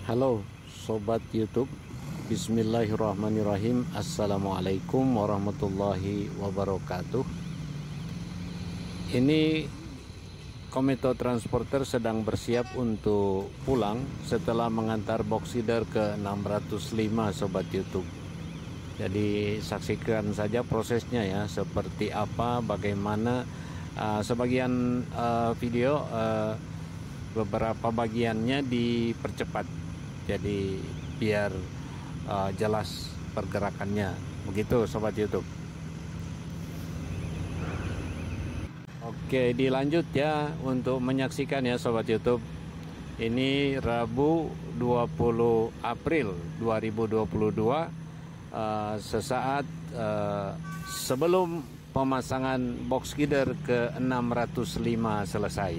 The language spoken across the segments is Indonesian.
Halo Sobat YouTube, Bismillahirrahmanirrahim. Assalamualaikum warahmatullahi wabarakatuh. Ini Kometo Transporter sedang bersiap untuk pulang setelah mengantar box feeder ke 605 Sobat YouTube. Jadi saksikan saja prosesnya ya, seperti apa, bagaimana. Sebagian video beberapa bagiannya dipercepat, jadi biar jelas pergerakannya. Begitu Sobat YouTube. Oke, dilanjut ya untuk menyaksikan ya Sobat YouTube. Ini Rabu 20 April 2022, sesaat sebelum pemasangan box feeder ke 605 selesai.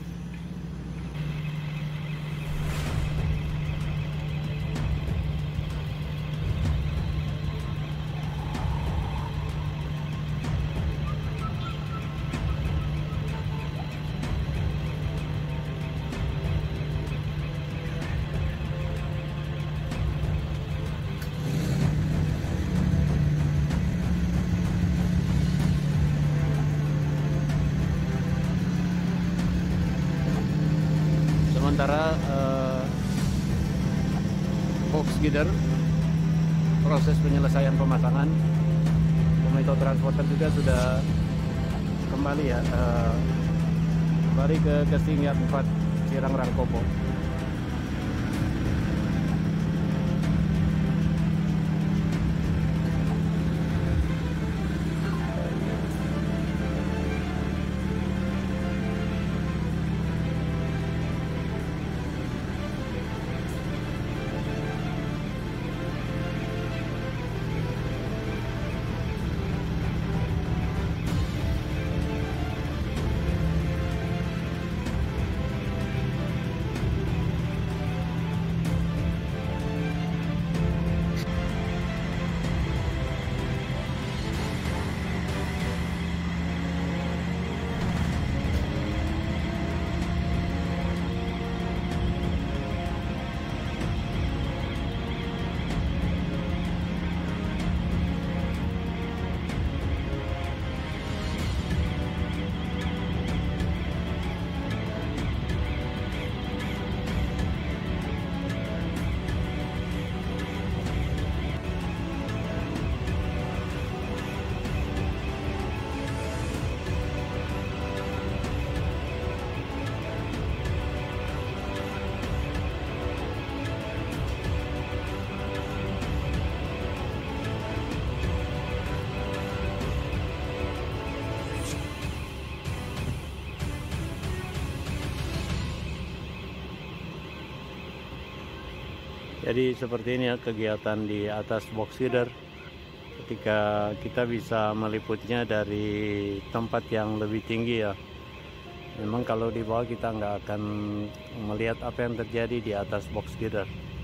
Sementara box feeder proses penyelesaian pemasangan, Kometo Transporter juga sudah kembali ya, kembali ke Kestingyat 4 Cirang Rangkopo. Jadi seperti ini ya kegiatan di atas box feeder, ketika kita bisa meliputnya dari tempat yang lebih tinggi ya. Memang kalau di bawah kita nggak akan melihat apa yang terjadi di atas box feeder.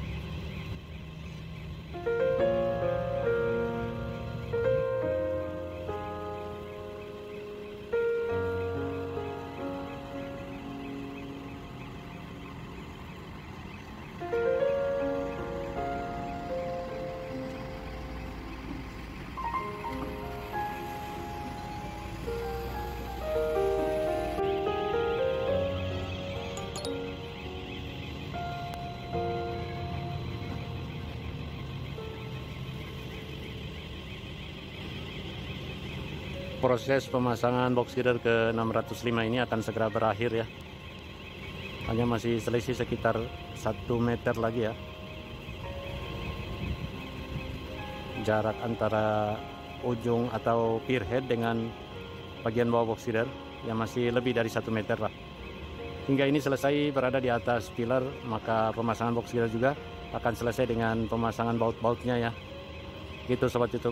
Proses pemasangan box feeder ke 605 ini akan segera berakhir ya. Hanya masih selisih sekitar 1 meter lagi ya, jarak antara ujung atau pier head dengan bagian bawah box feeder, yang masih lebih dari 1 meter lah. Hingga ini selesai berada di atas pilar, maka pemasangan box feeder juga akan selesai dengan pemasangan baut-bautnya ya. Gitu Sobat YouTube.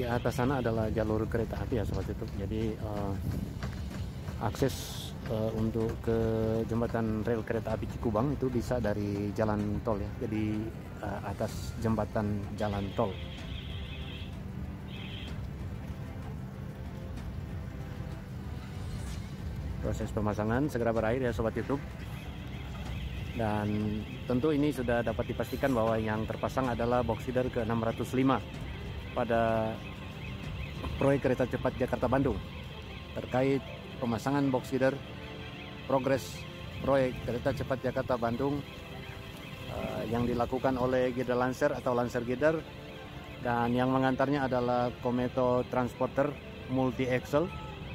atas sana adalah jalur kereta api ya sobat YouTube. Jadi akses untuk ke jembatan rel kereta api Cikubang itu bisa dari jalan tol ya. Jadi atas jembatan jalan tol. Proses pemasangan segera berakhir ya sobat YouTube. Dan tentu ini sudah dapat dipastikan bahwa yang terpasang adalah box feeder ke 605 pada proyek kereta cepat Jakarta-Bandung. Terkait pemasangan box feeder, progres proyek kereta cepat Jakarta-Bandung yang dilakukan oleh Girder Lancer atau Lancer Girder, dan yang mengantarnya adalah Kometo Transporter Multi Axle.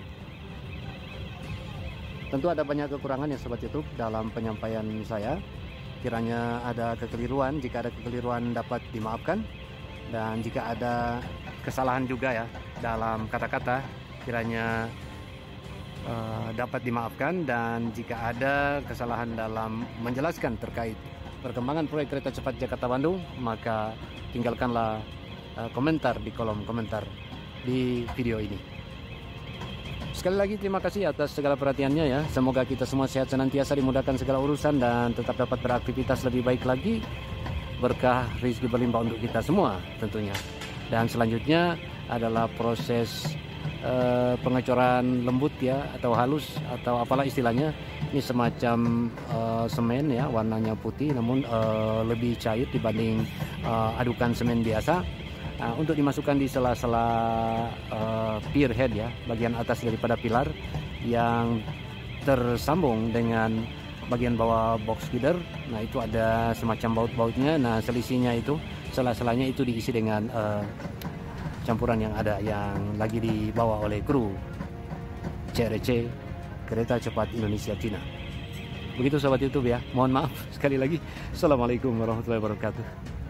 Tentu ada banyak kekurangan ya sobat YouTube dalam penyampaian saya. Kiranya ada kekeliruan, jika ada kekeliruan dapat dimaafkan. Dan jika ada kesalahan juga ya dalam kata-kata, kiranya dapat dimaafkan. Dan jika ada kesalahan dalam menjelaskan terkait perkembangan proyek kereta cepat Jakarta-Bandung, maka tinggalkanlah komentar di kolom komentar di video ini. Sekali lagi terima kasih atas segala perhatiannya ya. Semoga kita semua sehat senantiasa, dimudahkan segala urusan, dan tetap dapat beraktivitas lebih baik lagi. Berkah rezeki berlimpah untuk kita semua tentunya. Dan selanjutnya adalah proses pengecoran lembut ya, atau halus, atau apalah istilahnya. Ini semacam semen ya, warnanya putih namun lebih cair dibanding adukan semen biasa. Untuk dimasukkan di sela-sela pier head ya, bagian atas daripada pilar yang tersambung dengan bagian bawah box feeder. Nah itu ada semacam baut-bautnya. Nah selisihnya itu, sela-selanya itu diisi dengan campuran yang ada, yang lagi dibawa oleh kru CRC Kereta Cepat Indonesia Cina. Begitu sobat YouTube ya, mohon maaf sekali lagi. Assalamualaikum warahmatullahi wabarakatuh.